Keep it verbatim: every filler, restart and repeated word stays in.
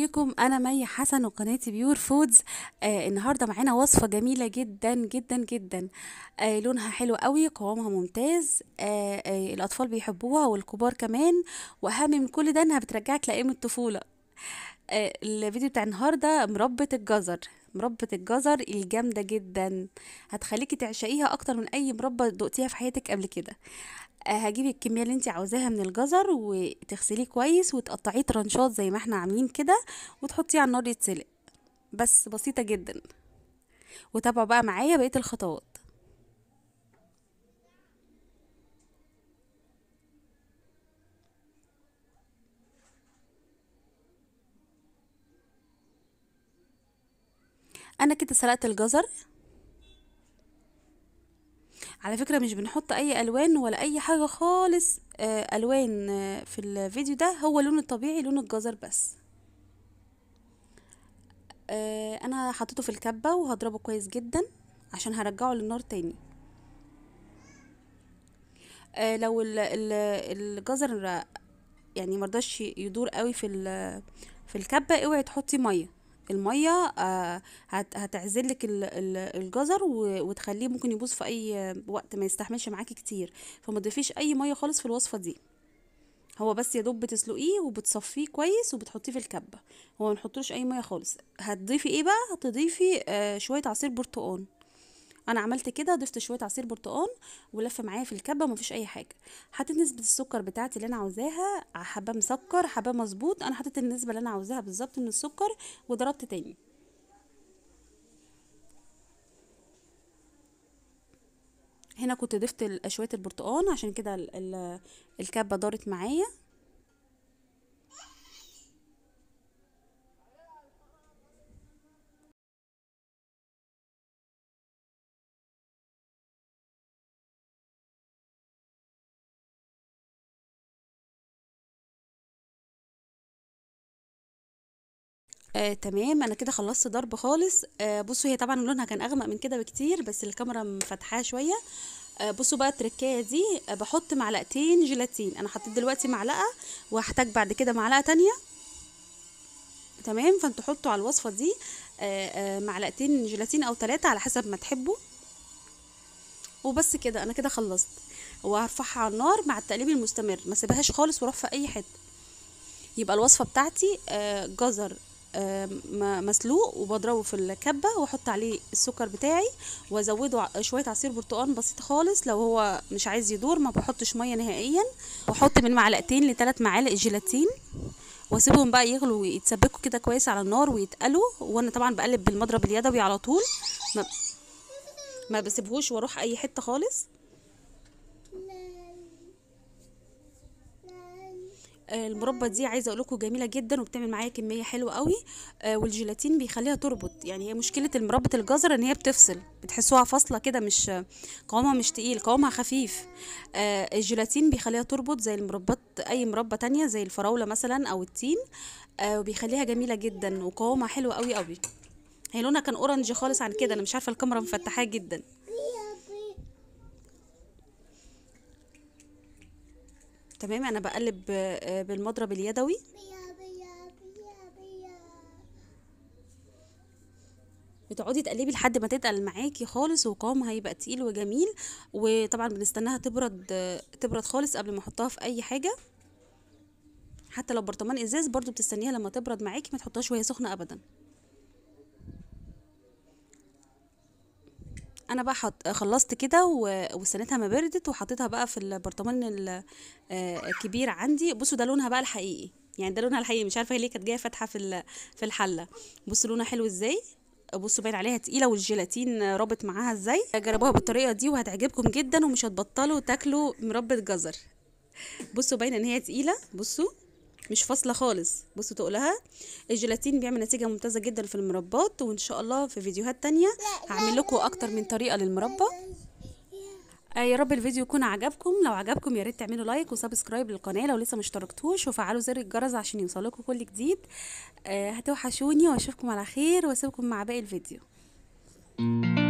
عليكم، انا مي حسن وقناتي بيور فودز. آه النهارده معانا وصفه جميله جدا جدا جدا. آه لونها حلو قوي، قوامها ممتاز. آه آه الاطفال بيحبوها والكبار كمان. واهم من كل ده انها بترجعك لايام الطفوله. آه الفيديو بتاع النهارده مربى الجزر. مربى الجزر الجامده جدا، هتخليكي تعشقيها اكتر من اي مربى دقتيها في حياتك قبل كده. آه، هجيبي الكمية اللي انت عاوزاها من الجزر وتغسليه كويس وتقطعيه ترنشات زي ما احنا عاملين كده، وتحطيه على النار يتسلق. بس بسيطة جدا. وتابعوا بقى معايا بقية الخطوات. انا كده سلقت الجزر. على فكرة مش بنحط اي الوان ولا اي حاجة خالص. آه، الوان آه، في الفيديو ده هو لون الطبيعي، لون الجزر بس. آه، انا حطيته في الكبة وهضربه كويس جدا عشان هرجعه للنار تاني. آه، لو ال- ال- الجزر يعني مرضاش يدور قوي في ال- في الكبة، اوعي تحطي مية. المية آه هت هتعزلك ال- ال- الجزر و- وتخليه ممكن يبوظ في اي وقت، ما يستحملش معاكي كتير. فما تضيفيش اي مية خالص في الوصفة دي. هو بس يا دوب بتسلقيه وبتصفيه كويس وبتحطيه في الكبة. هو ما نحطلوش اي مية خالص. هتضيفي ايه بقى؟ هتضيفي آه شوية عصير برتقال. انا عملت كده، ضفت شويه عصير برتقال ولف معايا في الكبه، مفيش اي حاجه. حطيت نسبه السكر بتاعتي اللي انا عاوزاها، حبه مسكر حبه مظبوط. انا حطيت النسبه اللي انا عاوزاها بالظبط من السكر، وضربت تاني. هنا كنت ضفت ال- شويه البرتقال، عشان كده ال- ال- الكبه دارت معايا. آه تمام، انا كده خلصت ضرب خالص. آه بصوا، هي طبعا لونها كان اغمق من كده بكتير، بس الكاميرا مفتحاها شويه. آه بصوا بقى التركايه دي. آه بحط معلقتين جيلاتين. انا حطيت دلوقتي معلقه، وهحتاج بعد كده معلقه تانية. تمام، فانتوا حطوا على الوصفه دي آه، آه، معلقتين جيلاتين او ثلاثة على حسب ما تحبوا. وبس كده، انا كده خلصت. وهرفعها على النار مع التقليب المستمر، ما سيبهاش خالص واروح في اي حته. يبقى الوصفه بتاعتي آه، جزر آه، م- مسلوق، وبضربه في الكبه واحط عليه السكر بتاعي، وازوده ع- شويه عصير برتقال بسيط خالص. لو هو مش عايز يدور ما بحطش ميه نهائيا. واحط من معلقتين لثلاث معالق جيلاتين، واسيبهم بقى يغلوا ويتسبكوا كده كويس على النار ويتقلوا. وانا طبعا بقلب بالمضرب اليدوي على طول. ما, ما بسيبهوش واروح اي حته خالص. آه، المربى دي عايزه اقول لكم جميله جدا، وبتعمل معايا كميه حلوه قوي. آه، والجيلاتين بيخليها تربط. يعني هي مشكله المربى الجزر ان هي بتفصل، بتحسوها فاصله كده، مش قوامها مش تقيل، قوامها خفيف. آه، الجيلاتين بيخليها تربط زي المربات، اي مربى تانية زي الفراوله مثلا او التين. آه، وبيخليها جميله جدا وقوامها حلو قوي قوي. هي لونها كان اورنج خالص عن كده، انا مش عارفه الكاميرا مفتحاه جدا. تمام، انا بقلب آه، بالمضرب اليدوي. بتقعدي تقلبي لحد ما تتقل معاكي خالص، وقوامها هيبقى تقيل وجميل. وطبعا بنستناها تبرد آه، تبرد خالص قبل ما احطها في اي حاجه. حتى لو برطمان ازاز برضو بتستنيها لما تبرد معاكي، ما تحطهاش وهي سخنه ابدا. انا بقى حط... خلصت كده و... واستنيتها ما بردت، وحطيتها بقى في البرطمان ال- آه، الكبير عندي. بصوا ده لونها بقى الحقيقي. يعني ده لونها الحقيقي، مش عارفه هي ليه كانت جايه فاتحه في ال... في الحله. بصوا لونها حلو ازاي. بصوا باين عليها تقيله، والجيلاتين رابط معاها ازاي. جربوها بالطريقه دي وهتعجبكم جدا، ومش هتبطلوا تاكلوا مربى جزر. بصوا باينه ان هي تقيله. بصوا مش فاصله خالص. بصوا تقولها. الجيلاتين بيعمل نتيجه ممتازه جدا في المربات، وان شاء الله في فيديوهات تانية هعمل لكم اكتر من طريقه للمربى. آه يا رب الفيديو يكون عجبكم. لو عجبكم يا ريت تعملوا لايك وسبسكرايب للقناه لو لسه مشتركتوش، وفعلوا زر الجرس عشان يوصلكم كل جديد. آه هتوحشوني، واشوفكم على خير، واسيبكم مع باقي الفيديو.